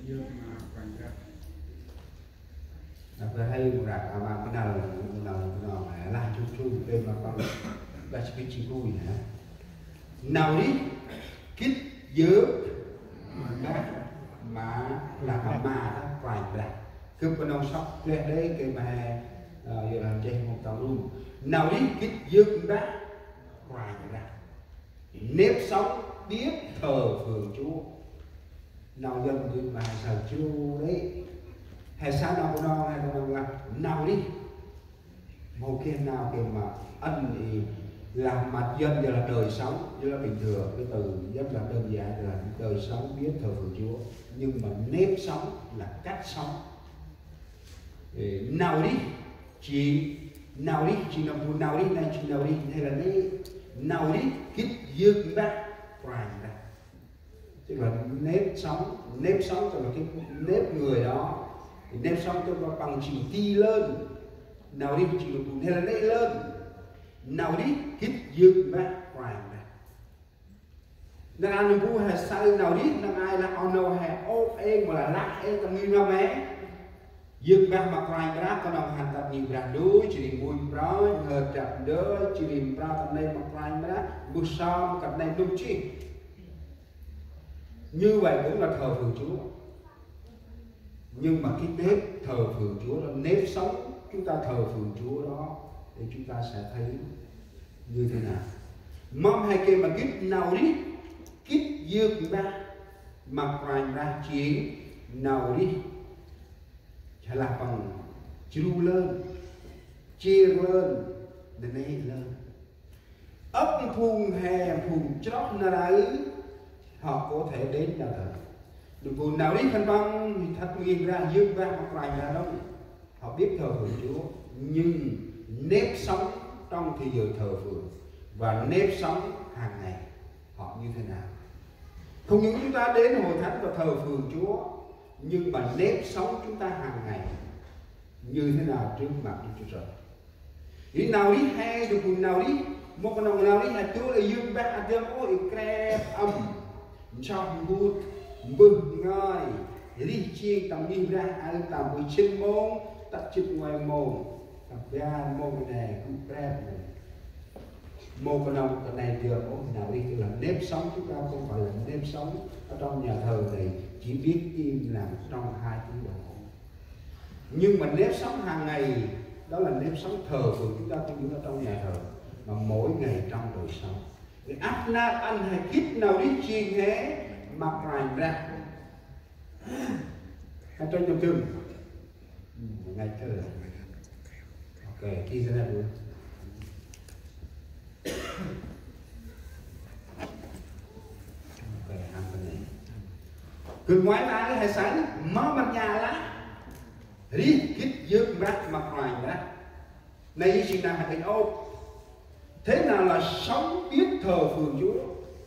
Tôi hay rằng mà cái nào là chung bên mà con bà chỉ biết chỉ vui hả nào đi kít dớ mà là mà vài là cứ con ông sóc lên đấy cái mà giờ làm trên một tàu luôn nào đi kít dớ đã vài là nếp sống biết thờ phượng Chúa nào dân thì mà sợ Chúa đấy hay sao nào của nó hay con là nào đi một kia nào kia mà ân thì làm mặt dân giờ là đời sống như là bình thường cái từ rất là đơn giản là đời sống biết thờ phượng Chúa nhưng mà nếp sống là cách sống nào đi chị nào đi chị nào đi này chị nào đi hay là nào đi kít dương ra hoài ra tức là nếp sống cho là cái nếp người đó thì nếp sống cho nó bằng chữ ti lên nào đi chữ hay là nếp lên nào đi kít dương ra hoài ra nên anh vui hay sai nào đi nên ai là ono hay ốp em mà là lắc em tầm nghi ra mé dương ra mặc hoài ra con ông hành tập nhiều ra đối chỉ đi mùi đó ngờ chặt đỡ chỉ đi ra tầm này mặc hoài ra bữa sau cặp này đúng chi như vậy cũng là thờ phượng Chúa nhưng mà cái nếp thờ phượng Chúa là nếp sống chúng ta thờ phượng Chúa đó để chúng ta sẽ thấy như thế nào mong hai kia mà kít nào đi kít dương ra mặc hoài ra chuyện nào đi hay là bằng chữ lên chia lên để này lên ấp phun hè phun chót na đấy họ có thể đến là đừng phun nào đi phân băng thì thật nghiêng ra dương ra hoặc lại là đâu họ biết thờ phượng Chúa nhưng nếp sống trong thế giới thờ phượng và nếp sống hàng ngày họ như thế nào không những chúng ta đến hội thánh và thờ phượng Chúa nhưng mà nếp sống chúng ta hàng ngày như thế nào trước mặt Chúa Trời ý nào đi hay được cùng nào đi một con nào đi là Chúa là dương bác ở trong ôi krep âm trong bút bừng ngơi đi chiên tầm đi ra ăn tầm với chân môn tập chụp ngoài môn tập ra môn này cũng krep này một con này được nào đi tức là nếp sống chúng ta không phải là nếp sống ở trong nhà thờ này chỉ biết im lặng trong 2 tiếng đồng hồ nhưng mà nếp sống hàng ngày đó là nếp sống thờ phượng chúng ta không những ở trong nhà thờ mà mỗi ngày trong đời sống để áp nát ăn hay kít nào đi chiên hé mặc rành ra hay trong nhầm chừng ngày thờ ok khi ra luôn cứ ngoái lá hay sáng mở mặt nhà lá đi kít dương rác mặt ngoài đó này chỉ là hạt ô thế nào là sống biết thờ phượng Chúa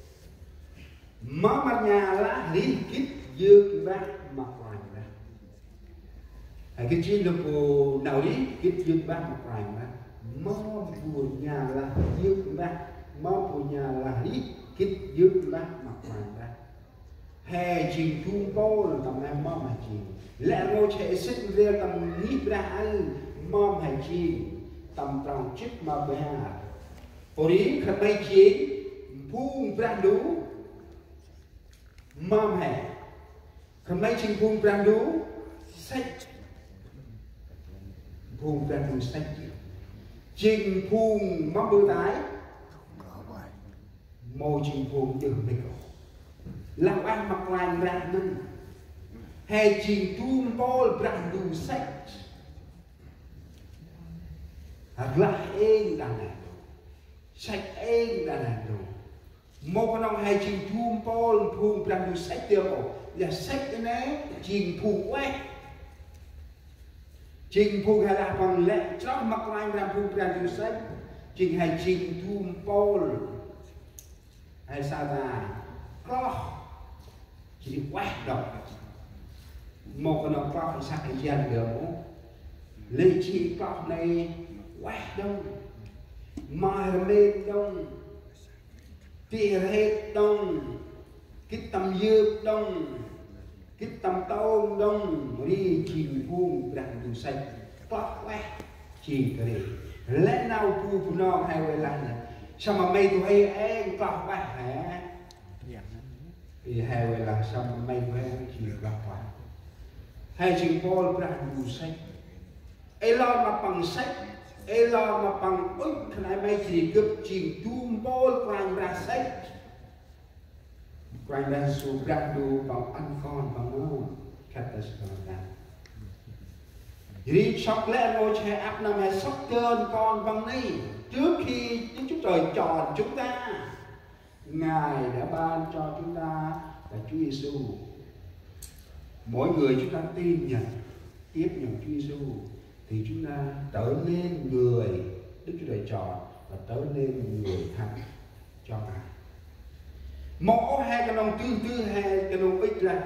mở mặt nhà lá đi kít dương rác mặt ngoài đó cái chuyện được nào đi kít dương rác mặt ngoài đó mở của nhà là dương rác mở của nhà là đi kít dương rác mặt ngoài đó hè chìm thung bố là tầm em mong hay chìm lẽ ngô trẻ sinh ra tầm nít ra ăn mong hay chìm tầm trong chiếc mà bè ổ đi khẩn bay chế phung brand đú mong hay khẩn bay chìm phung brand đú sách phung brand đú sách chìm phung mong bơ tái mô chìm phung đừng bị cổ làm ăn mặc lành ra nâng hay trình thun bol brand đủ sách là em đàn này sách em đàn này rồi một con ông hay trình thun bol phun brand đủ sách tiêu là sách cái này trình phun quét trình phun hay là bằng lệ cho mặc lành ra phun brand đủ sách trình hay trình thun bol hay sao ra có chỉ quét rồi một con nó có sắc cái dân được lấy chi có này quét đông mai lên đông tia hết đông cái tầm dược đông cái tầm tàu đông đông đi chìm buông đàn đủ sạch toát quét chỉ cái gì lẽ nào tu nó hay vậy là sao mà mày tụi hay em toát quét hả thì hay vậy là sao mà mày tụi hay chỉ toát quét hay chìm bol đàn đủ sạch ai lo mà bằng sách ai lo mà bằng ức cái này mày chỉ gặp chìm chum bol quanh ra sách quanh ra số đàn đủ bằng ăn con bằng nó khát ta sẽ làm vì sọc lẽ ngôi trẻ áp nằm hay sọc cơn con bằng này trước khi Đức Chúa Trời chọn chúng ta, Ngài đã ban cho chúng ta là Chúa Giêsu. Mỗi người chúng ta tin nhận, tiếp nhận Chúa Giêsu thì chúng ta trở nên người Đức Chúa Trời chọn và trở nên người thánh cho Ngài. Mỗi hai cái lòng tư hai cái lòng ích ra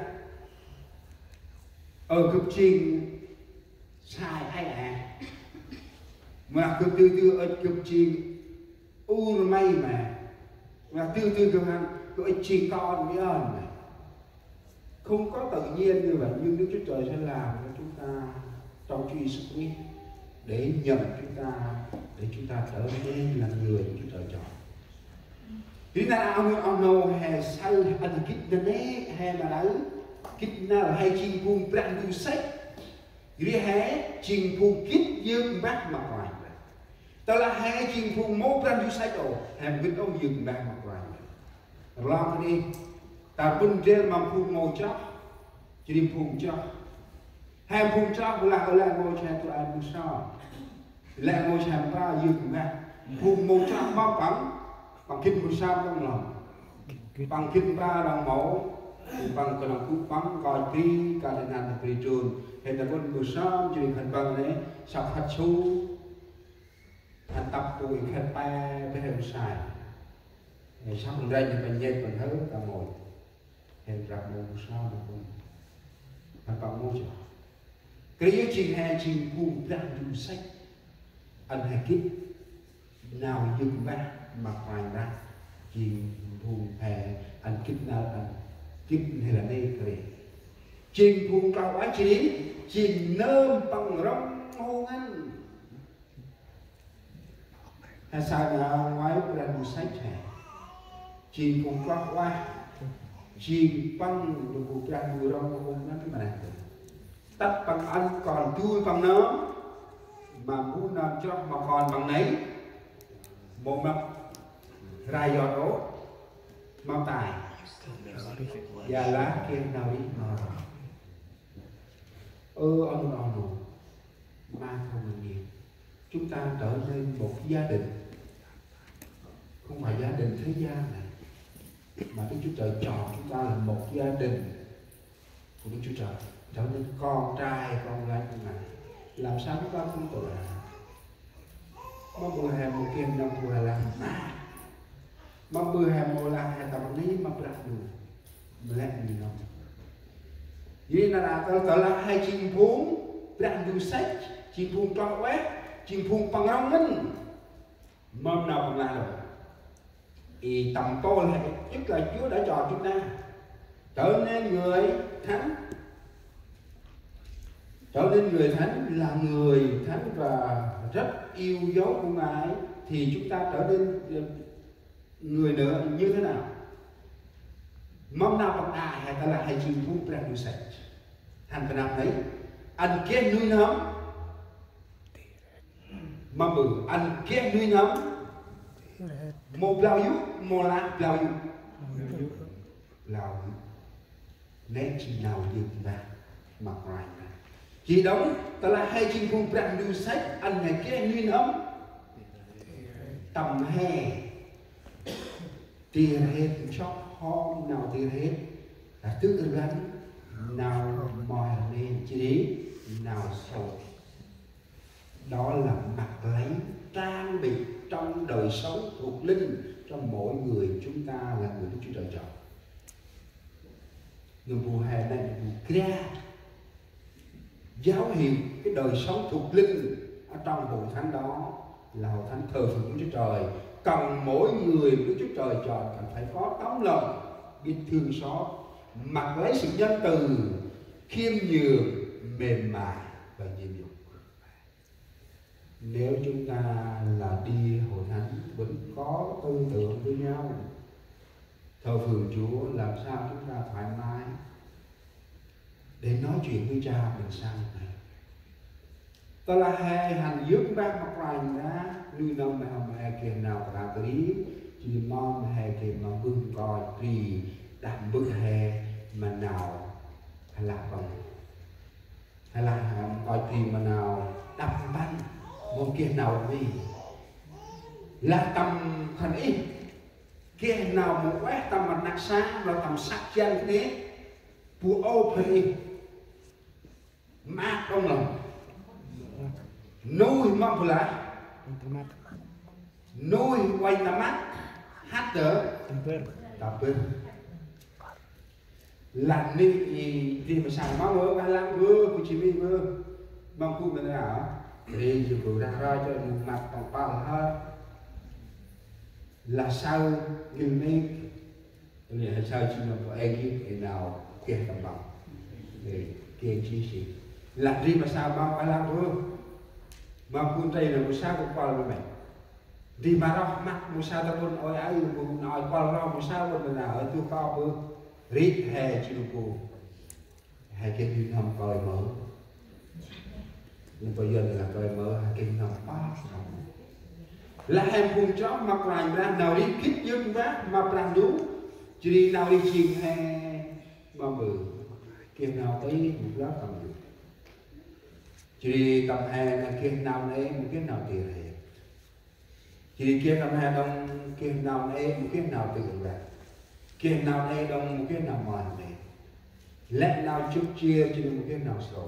ở cực trình sai ai à mà cực tư ở cực trình u may mà tư cực ăn cực trình con với ơn này không có tự nhiên như vậy, nhưng Đức Chúa Trời sẽ làm cho chúng ta trong Chúa Giêsu Christ để nhận chúng ta, để chúng ta trở nên là người Đức Chúa Trời chọn. Vì là ông hay sao anh kích này hay mà đấy kích nào hay chinh phung brand new sách vì hé chinh phung kích dương bác mặt ngoài đó là hai chinh phung mô brand new sách rồi hay biết ông dương bác mặt ngoài làm đi ta bưng trên mà phung mô chóc chỉ đi phung chóc hai phung chóc là ngôi cha tụi anh muốn sao là ngôi cha ta dương bác phung mô chóc bao bằng kinh của sao trong lòng bằng kinh ba đồng mẫu bằng cái lòng cú bắn coi tri cả thành hành thị trường hiện tại con của sao chỉ thành bằng đấy sắp hạt su thành tập tuổi khai ba với hình xài ngày sau mình đây thì mình dây mình hớt cả mồi hiện gặp một sao mà cũng thành bằng môi trường cái yếu trình hai trình cùng đang dùng sách anh hãy kích nào dừng ba mà ngoài ra chỉ vùng hè anh kích nào anh kích hay là đây kể trình vùng cao quá chỉ trình nơm bằng rong hôn anh hay sao mà ngoài ra một sách hè trình vùng cao quá trình bằng được một ra một rong hôn anh cái mà tắt bằng anh còn chui bằng nó mà muốn làm cho mà còn bằng nấy một mặt ra giọt ố mau tài và lá kia nào đi ông mang không mình nhiều chúng ta trở nên một gia đình, không phải gia đình thế gian này mà Đức Chúa Trời chọn chúng ta là một gia đình của Đức Chúa Trời, trở nên con trai con gái của Ngài. Làm sao chúng ta không tội lỗi mà bữa hè một kia năm bữa là mà bữa hè một là hè tầm ní mà bữa đủ mẹ gì không vậy là tao là hai chim phúng đangดูsách chim phúng cho quét chim phúng bằng rong minh mâm nào bằng là rồi thì tầm tôi là tức là Chúa đã chọn chúng ta trở nên người thánh, trở nên người thánh là người thánh và rất yêu dấu của Ngài, thì chúng ta trở nên người nữa như thế nào? Mong nào bằng ai hay ta là hay chịu phúc ra như sạch thành phần nào thấy anh kén nuôi nấm mà bự anh kén nuôi nấm một lao giúp một là lao giúp lao nét chỉ nào dừng ra mặc ngoài chỉ đóng ta là hai chim phụng rằng đưa sách anh này kén nuôi nấm tầm hè tiền hết cho hôm nào tiền hết là tức gắn nào mòi lên chỉ nào sầu đó là mặc lấy trang bị trong đời sống thuộc linh cho mỗi người chúng ta là người Đức Chúa Trời chọn. Nhưng mùa hè này là mùa kia giáo hiện cái đời sống thuộc linh ở trong hội thánh đó là hội thánh thờ phượng Đức Chúa Trời, cần mỗi người Đức Chúa Trời chọn cần phải có tấm lòng biết thương xót, mặc lấy sự nhân từ, khiêm nhường, mềm mại và nhịn nhục. Nếu chúng ta là đi hội thánh vẫn có tư tưởng với nhau, thờ phượng Chúa, làm sao chúng ta thoải mái để nói chuyện với cha mình sang này. Ta là hai hành dưỡng bác mặc lành ra lưu nông mà hồng hè kìa nào cả tí chỉ mong hè kìa mà bưng coi vì đạm bức hè mà nào hay là bằng hay là coi thì mà nào đắp bánh một kia nào vì là tầm thành ít kia nào một quét tầm mặt nạc sáng và tầm sắc chân thế của open ít mát không lòng nuôi mong lại nuôi quay tầm mắt hát đỡ tập bên làm đi thì mà sáng máu mơ và làm vừa của chị mình vừa mong khu mình nào thì chỉ phụ ra cho một mặt còn bao hơn là sao nhưng mấy là sao chỉ là của em như nào kia tầm bằng để kia chi sĩ làm gì mà sao bao phải làm vừa mà phun tây là một sao cũng qua rồi mày đi mà đó mắt một sao ta luôn ôi ấy một nói qua đó một sao luôn là ở chỗ cao hơn rít hè chịu cô hai cái hình hầm coi mở nhưng bây giờ là coi mở hai cái hình hầm ba là em cùng chó mặc lành ra nào đi kích dương bác mà làm đúng chỉ đi nào đi chìm hè mà bự kia nào tới một lớp tầm được chỉ đi tầm hè là kia nào đấy một cái nào tiền hè chỉ đi kia tầm hè đông kia nào đấy một cái nào tiền ra kia nào đây đông một cái nào mòn này lẽ nào chút chia cho một cái nào sổ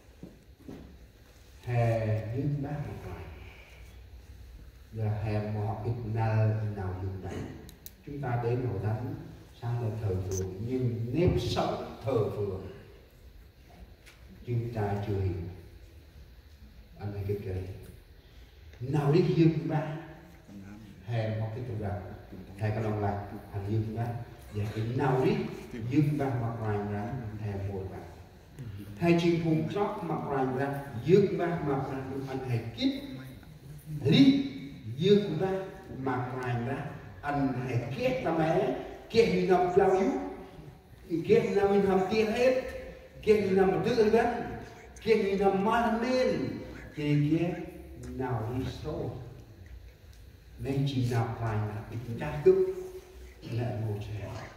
hè những bác một lại là hè một ít nào dùng này chúng ta đến hội thánh sang là thờ phượng nhưng nếp sống thờ phượng chúng ta chưa hiểu anh ấy cái nào đi dương bác hè một cái tụ rằng hè cái đồng lạc hành dương bác và cái nào đi dương bác mặc lành ra hè một bác hay chim phùng chót mặc lành ra dương bác mặc lành anh hãy kiếp đi dương bác mặc lành ra anh hãy kết là mẹ kết mình nằm lao yếu kết nào mình nằm tiên hết kết mình nằm tự gắn kết mình nằm man lên thì kết nào đi sâu nên chỉ nào lành là cái chúng ta cướp lại một trẻ